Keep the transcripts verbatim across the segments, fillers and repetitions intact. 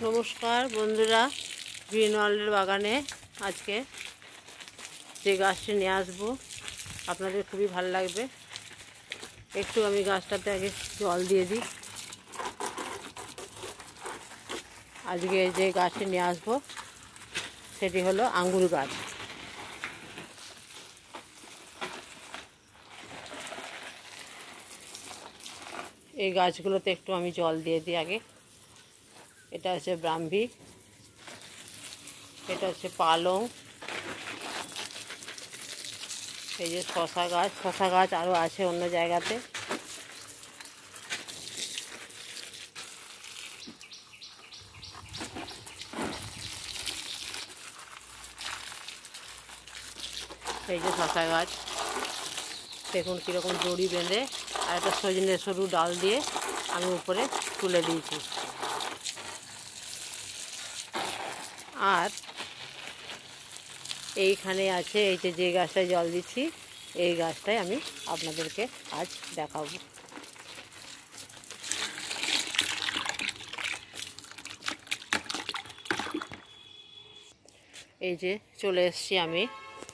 नमस्कार बंधुरा ग्रीन वर्ल्डের বাগানে আজকে যে গাছটি নিয়ে আসবো আপনাদের খুবই ভালো লাগবে। একটু আমি গাছটাতে আগে জল দিয়ে দিই। আজকে যে গাছটি নিয়ে আসবো সেটি হলো আঙ্গুর গাছ। এই গাছগুলোতে একটু আমি জল দিয়ে দিই আগে। এটা হচ্ছে ব্রাহ্মী, এটা হচ্ছে পালং, এই যে শশা গাছ। শশা গাছ আরও আছে অন্য জায়গাতে। এই যে শশা গাছ দেখুন কীরকম দড়ি বেঁধে আর একটা সজনে সরু ডাল দিয়ে আমি উপরে তুলে দিয়েছি। আর এইখানে আছে এই যে যে গাছটায় জল দিচ্ছি এই গাছটাই আমি আপনাদেরকে আজ দেখাবো। এই যে চলে এসেছি আমি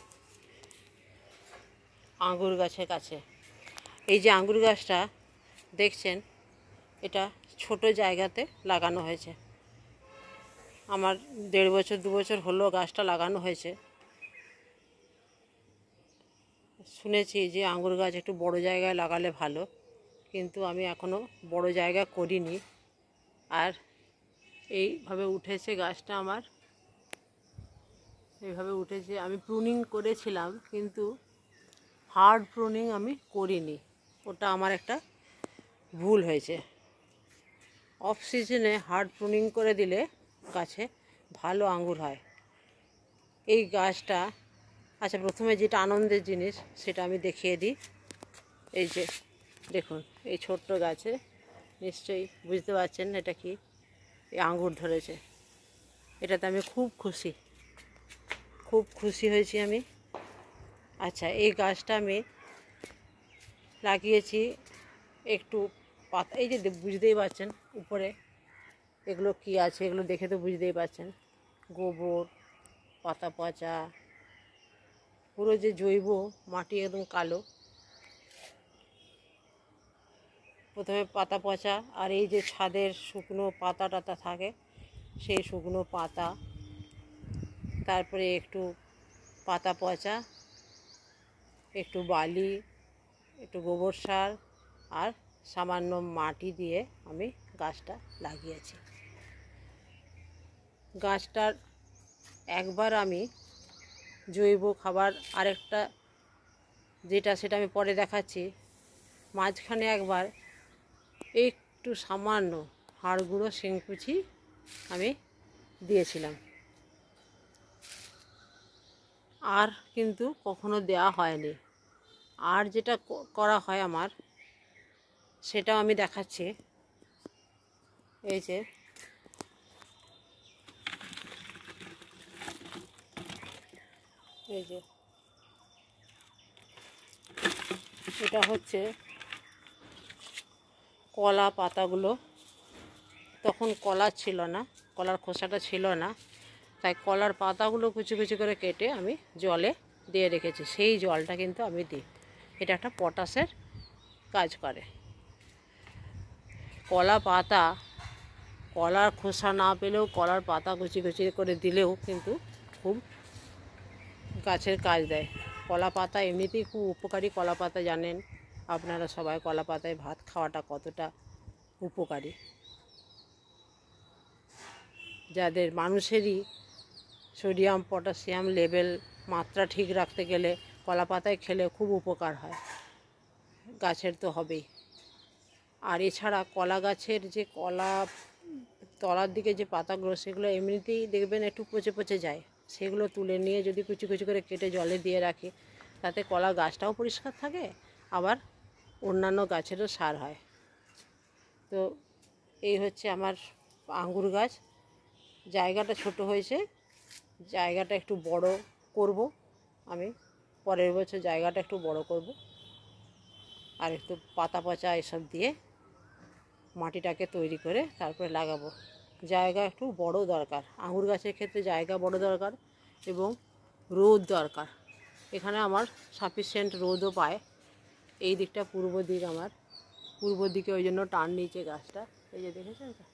আঙ্গুর গাছের কাছে। এই যে আঙ্গুর গাছটা দেখছেন এটা ছোট জায়গাতে লাগানো হয়েছে। আমার দেড় বছর দু বছর হলো গাছটা লাগানো হয়েছে। শুনেছি যে আঙ্গুর গাছ একটু বড় জায়গায় লাগালে ভালো, কিন্তু আমি এখনও বড় জায়গা করিনি। আর এইভাবে উঠেছে গাছটা আমার, এইভাবে উঠেছে। আমি প্রুনিং করেছিলাম কিন্তু হার্ড প্রুনিং আমি করিনি, ওটা আমার একটা ভুল হয়েছে। অফ সিজনে হার্ড প্রুনিং করে দিলে গাছে ভালো আঙ্গুর হয়। এই গাছটা আচ্ছা প্রথমে যেটা আনন্দের জিনিস সেটা আমি দেখিয়ে দিই। এই যে দেখুন এই ছোট্ট গাছে নিশ্চয়ই বুঝতে পারছেন এটা কি, এই আঙ্গুর ধরেছে। এটাতে আমি খুব খুশি, খুব খুশি হয়েছি আমি। আচ্ছা এই গাছটা আমি লাগিয়েছি একটু পাতা, এই যে বুঝতেই পারছেন উপরে এগুলো কি আছে, এগুলো দেখে তো বুঝতেই পারছেন। গোবর, পাতা পচা, পুরো যে জৈব মাটি একদম কালো। প্রথমে পাতা পচা আর এই যে ছাদের শুকনো পাতা টাতা থাকে সেই শুকনো পাতা, তারপরে একটু পাতা পচা, একটু বালি, একটু গোবর সার আর সামান্য মাটি দিয়ে আমি গাছটা লাগিয়েছি। গাছটার একবার আমি জৈব খাবার আরেকটা যেটা সেটা আমি পরে দেখাচ্ছি, মাঝখানে একবার একটু সামান্য হাড় গুঁড়ো শিংকুচি আমি দিয়েছিলাম। আর কিন্তু কখনো দেওয়া হয়নি। আর যেটা করা হয় আমার সেটাও আমি দেখাচ্ছি। এই যে এই যে এটা হচ্ছে কলা পাতাগুলো। তখন কলা ছিল না, কলার খোসাটা ছিল না, তাই কলার পাতাগুলো কুচি কুচি করে কেটে আমি জলে দিয়ে রেখেছি। সেই জলটা কিন্তু আমি দিই, এটা একটা পটাশের কাজ করে। কলা পাতা, কলার খোসা না পেলেও কলার পাতা কুচি কুচি করে দিলেও কিন্তু খুব গাছের কাজ দেয়। কলা পাতা এমনিতেই খুব উপকারী। কলা পাতা জানেন আপনারা সবাই, কলা পাতায় ভাত খাওয়াটা কতটা উপকারী। যাদের মানুষেরই সোডিয়াম পটাশিয়াম লেভেল মাত্রা ঠিক রাখতে গেলে কলা পাতায় খেলে খুব উপকার হয়, গাছের তো হবেই। আর এছাড়া কলা গাছের যে কলা তলার দিকে যে পাতাগুলো সেগুলো এমনিতেই দেখবেন একটু পচে পচে যায়, সেগুলো তুলে নিয়ে যদি কুচি কুচি করে কেটে জলে দিয়ে রাখি তাতে কলা গাছটাও পরিষ্কার থাকে, আবার অন্যান্য গাছেরও সার হয়। তো এই হচ্ছে আমার আঙ্গুর গাছ। জায়গাটা ছোট হয়েছে, জায়গাটা একটু বড় করব আমি, পরের বছর জায়গাটা একটু বড় করব আর একটু পাতা পচা এসব দিয়ে মাটিটাকে তৈরি করে তারপরে লাগাবো। জায়গা একটু বড় দরকার। আঙুর গাছের ক্ষেত্রে জায়গা বড় দরকার এবং রোদ দরকার। এখানে আমার সাফিসিয়েন্ট রোদও পায়। এই দিকটা পূর্ব দিক, আমার পূর্ব দিকে, ওই জন্য টান নিচে গাছটা, এই যে দেখেছেন তো।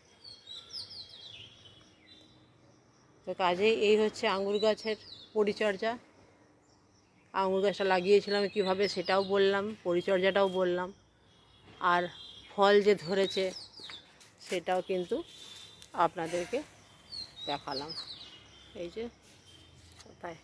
তো কাজেই এই হচ্ছে আঙুর গাছের পরিচর্যা। আঙুর গাছটা লাগিয়েছিলাম কিভাবে সেটাও বললাম, পরিচর্যাটাও বললাম, আর ফল যে ধরেছে সেটাও কিন্তু আপনাদেরকে দেখালাম। এই যে কোথায়,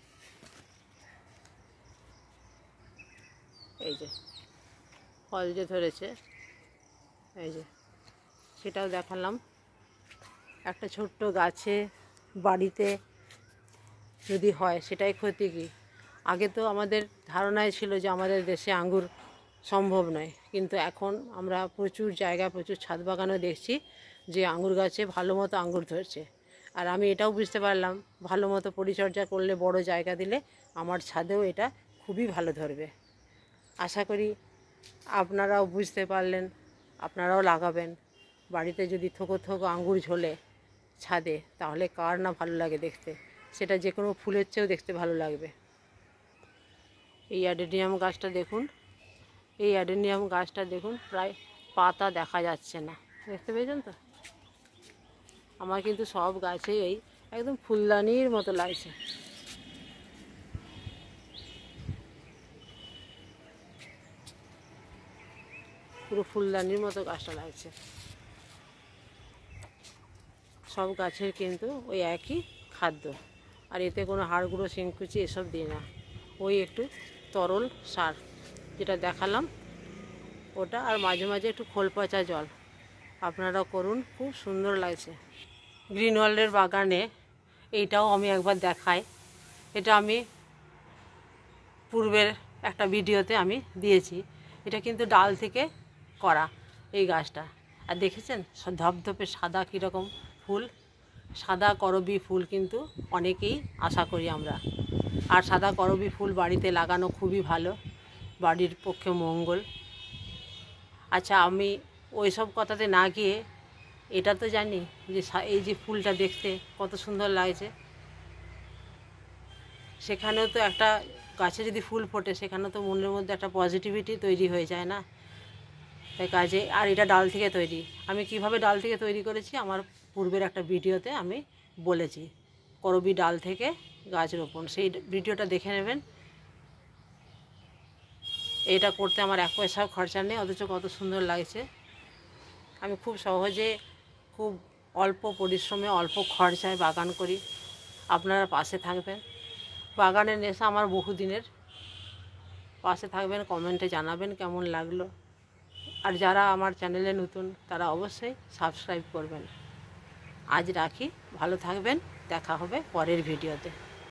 এই যে ফল যে ধরেছে, এই যে সেটাও দেখালাম। একটা ছোট্ট গাছে বাড়িতে যদি হয় সেটাই ক্ষতি কি? আগে তো আমাদের ধারণায় ছিল যে আমাদের দেশে আঙ্গুর সম্ভব নয়, কিন্তু এখন আমরা প্রচুর জায়গা, প্রচুর ছাদ বাগানও দেখছি যে আঙ্গুর গাছে ভালো মতো আঙ্গুর ধরছে। আর আমি এটাও বুঝতে পারলাম ভালো মতো পরিচর্যা করলে, বড় জায়গা দিলে আমার ছাদেও এটা খুবই ভালো ধরবে। আশা করি আপনারাও বুঝতে পারলেন, আপনারাও লাগাবেন। বাড়িতে যদি থোকো থোকো আঙ্গুর ঝোলে ছাদে, তাহলে কার না ভালো লাগে দেখতে, সেটা যে কোনো ফুলের চেয়েও দেখতে ভালো লাগবে। এই অ্যাডেনিয়াম গাছটা দেখুন, এই অ্যাডেনিয়াম গাছটা দেখুন, প্রায় পাতা দেখা যাচ্ছে না, দেখতে পেয়েছেন তো। আমার কিন্তু সব গাছে এই একদম ফুলদানির মতো লাগছে। পুরো ফুলদানির মতো গাছটা লাগছে। সব গাছের কিন্তু ওই একই খাদ্য, আর এতে কোনো হাড় গুঁড়ো, শিংকুচি এসব দিই না। ওই একটু তরল সার যেটা দেখালাম ওটা, আর মাঝে মাঝে একটু খোল পচা জল। আপনারা করুন, খুব সুন্দর লাগছে। গ্রিন ওয়ার্ল্ডের বাগানে এইটাও আমি একবার দেখাই। এটা আমি পূর্বের একটা ভিডিওতে আমি দিয়েছি। এটা কিন্তু ডাল থেকে করা এই গাছটা। আর দেখেছেন ধপধপে সাদা কীরকম ফুল, সাদা করবি ফুল কিন্তু অনেকেই আশা করি আমরা। আর সাদা করবি ফুল বাড়িতে লাগানো খুবই ভালো, বাড়ির পক্ষে মঙ্গল। আচ্ছা, আমি ওই সব কথাতে না গিয়ে এটা তো জানি যে এই যে ফুলটা দেখতে কত সুন্দর লাগছে, সেখানেও তো একটা গাছে যদি ফুল ফোটে সেখানেও তো মনের মধ্যে একটা পজিটিভিটি তৈরি হয়ে যায় না। তাই কাজে, আর এটা ডাল থেকে তৈরি। আমি কিভাবে ডাল থেকে তৈরি করেছি আমার পূর্বের একটা ভিডিওতে আমি বলেছি, করবি ডাল থেকে গাছ রোপণ, সেই ভিডিওটা দেখে নেবেন। এটা করতে আমার এক পয়সাও খরচা নেই, অথচ কত সুন্দর লাগছে। আমি খুব সহজে, খুব অল্প পরিশ্রমে, অল্প খরচায় বাগান করি। আপনারা পাশে থাকবেন। বাগানের নেশা আমার বহুদিনের, পাশে থাকবেন, কমেন্টে জানাবেন কেমন লাগলো। আর যারা আমার চ্যানেলে নতুন তারা অবশ্যই সাবস্ক্রাইব করবেন। আজ রাখি, ভালো থাকবেন, দেখা হবে পরের ভিডিওতে।